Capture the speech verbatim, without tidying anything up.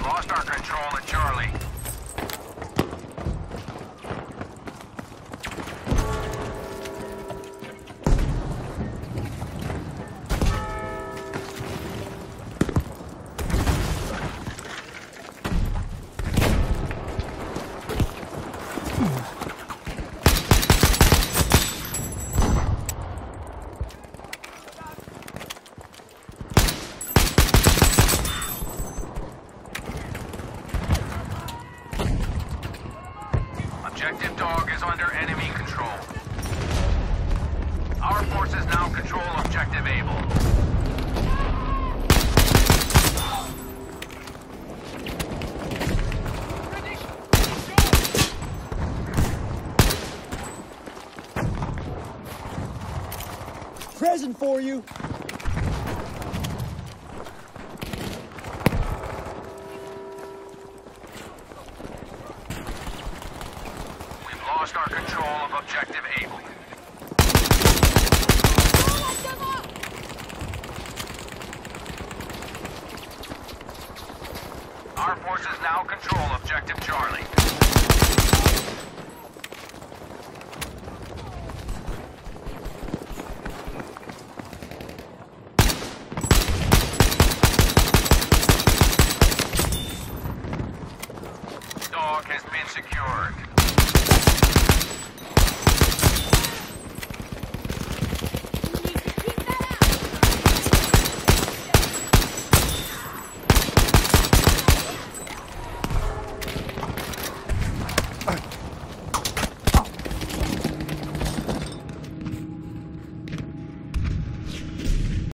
Lost our control at Charlie. Objective Dog is under enemy control. Our forces now control Objective Able. Present for you. Lost our control of Objective Able. Our forces now control Objective Charlie. Dog has been secured.